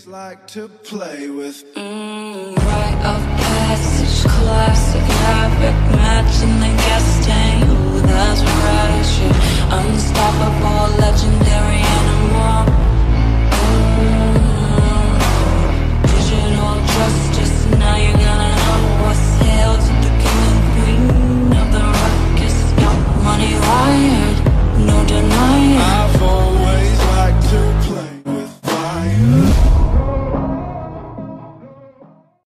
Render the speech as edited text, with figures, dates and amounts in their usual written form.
like to play with rite of passage, classic havoc, matching the gas tank.